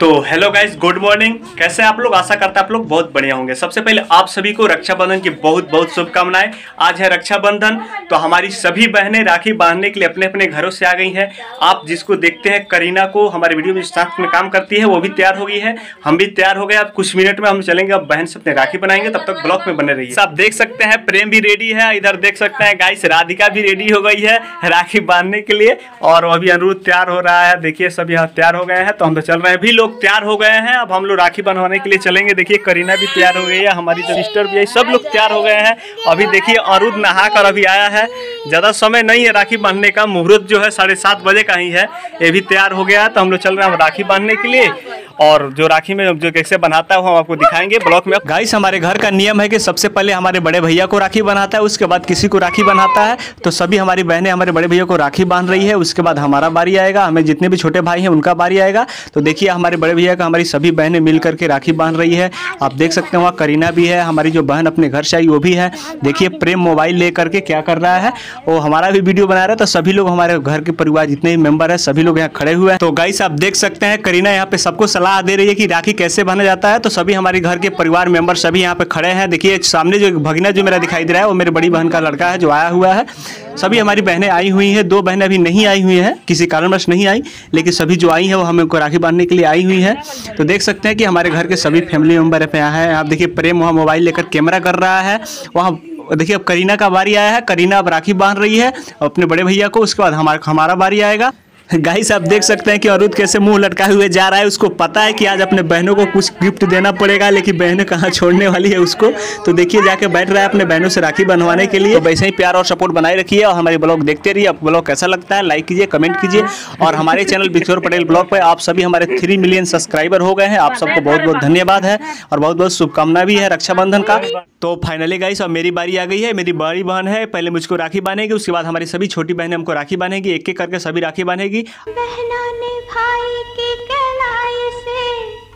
तो hello guys, good morning. कैसे हैं आप लोग? आशा करता है आप लोग बहुत बढ़िया होंगे। सबसे पहले आप सभी को रक्षाबंधन की बहुत बहुत शुभकामनाएं। आज है रक्षाबंधन, तो हमारी सभी बहनें राखी बांधने के लिए अपने अपने घरों से आ गई हैं। आप जिसको देखते हैं करीना को, हमारे वीडियो में साथ में काम करती है, वो भी तैयार हो गई है, हम भी तैयार हो गए। अब कुछ मिनट में हम चलेंगे, अब बहन से अपने राखी बनाएंगे, तब तक ब्लॉग में बने रहिए। आप देख सकते हैं प्रेम भी रेडी है, इधर देख सकते हैं गाइस राधिका भी रेडी हो गई है राखी बांधने के लिए, और अभी अनिरुद्ध तैयार हो रहा है। देखिए सब यहाँ तैयार हो गए हैं, तो हम तो चल रहे हैं। भी लोग तैयार हो गए हैं, अब हम लोग राखी बनवाने के लिए चलेंगे। देखिए करीना भी तैयार हो गई है, हमारी जो सिस्टर भी है, सब लोग तैयार हो गए हैं। अभी देखिए अनिरुद्ध नहा कर अभी आया है, ज़्यादा समय नहीं है राखी बांधने का। मुहूर्त जो है 7:30 बजे का ही है। ये भी तैयार हो गया, तो हम लोग चल रहे हैं राखी बांधने के लिए। और जो राखी में जो कैसे बनाता है वो हम आपको दिखाएंगे ब्लॉग में। गाइस हमारे घर का नियम है कि सबसे पहले हमारे बड़े भैया को राखी बनाता है, उसके बाद किसी को राखी बनाता है। तो सभी हमारी बहनें हमारे बड़े भैया को राखी बांध रही है, उसके बाद हमारा बारी आएगा, हमें जितने भी छोटे भाई हैं उनका बारी आएगा। तो देखिए हमारे बड़े भैया का हमारी सभी बहनें मिल करके राखी बांध रही है। आप देख सकते हैं वहाँ करीना भी है, हमारी जो बहन अपने घर से आई वो भी है। देखिए प्रेम मोबाइल ले करके क्या कर रहा है, वो हमारा भी वीडियो बना रहा है। तो सभी लोग हमारे घर के परिवार जितने भी मेंबर है सभी लोग यहाँ खड़े हुए हैं। तो गाइस आप देख सकते हैं करीना यहाँ पे सबको सलाह दे रही है कि राखी कैसे बांधा जाता है। तो सभी हमारे घर के परिवार मेंबर सभी यहाँ पे खड़े हैं। देखिए सामने जो भगीना जो मेरा दिखाई दे रहा है वो मेरी बड़ी बहन का लड़का है जो आया हुआ है। सभी हमारी बहनें आई हुई हैं, 2 बहनें अभी नहीं आई हुई हैं, किसी कारणवश नहीं आई, लेकिन सभी जो आई हैं वो हमें राखी बांधने के लिए आई हुई हैं। तो देख सकते हैं कि हमारे घर के सभी फैमिली मेंबर यहाँ हैं। आप देखिए प्रेम वहाँ मोबाइल लेकर कैमरा कर रहा है। वहाँ देखिए अब करीना का बारी आया है, करीना अब राखी बांध रही है अपने बड़े भैया को, उसके बाद हमारा बारी आएगा। गाइस आप देख सकते हैं कि अनिरुद्ध कैसे मुंह लटकाए हुए जा रहा है। उसको पता है कि आज अपने बहनों को कुछ गिफ्ट देना पड़ेगा, लेकिन बहनें कहाँ छोड़ने वाली है उसको। तो देखिए जाके बैठ रहा है अपने बहनों से राखी बनवाने के लिए। तो वैसे ही प्यार और सपोर्ट बनाए रखिए और हमारे ब्लॉग देखते रहिए। आप ब्लॉग कैसा लगता है लाइक कीजिए, कमेंट कीजिए। और हमारे चैनल बिशोर पटेल ब्लॉग पर आप सभी हमारे 3 मिलियन सब्सक्राइबर हो गए हैं। आप सबको बहुत बहुत धन्यवाद है और बहुत बहुत शुभकामना भी है रक्षाबंधन का। तो फाइनली गाइस अब मेरी बारी आ गई है। मेरी बड़ी बहन है, पहले मुझको राखी बांधेगी, उसके बाद हमारी सभी छोटी बहनें हमको राखी बांधेगी, एक एक करके सभी राखी बांधेगी। बहनों ने भाई की कलाई से,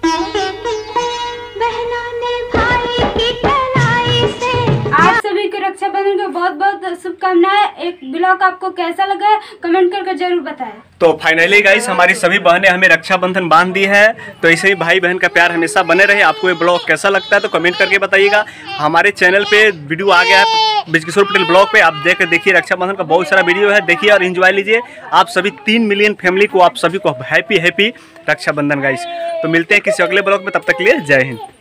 बहनों ने भाई की कलाई से। आप सभी को रक्षाबंधन की बहुत बहुत शुभकामनाएं। एक ब्लॉग आपको कैसा लगा कमेंट करके जरूर बताएं। तो फाइनली गाइस हमारी सभी बहनें हमें रक्षाबंधन बांध दी है। तो ऐसे ही भाई बहन का प्यार हमेशा बने रहे। आपको ये ब्लॉग कैसा लगता है तो कमेंट करके बताइएगा। हमारे चैनल पे वीडियो आ गया है बिशोर पटेल ब्लॉग पे, आप देखिए रक्षाबंधन का बहुत सारा वीडियो है, देखिए और एंजॉय लीजिए। आप सभी 3 मिलियन फैमिली को, आप सभी को हैप्पी रक्षाबंधन गाइस। तो मिलते हैं किसी अगले ब्लॉग में, तब तक के लिए जय हिंद।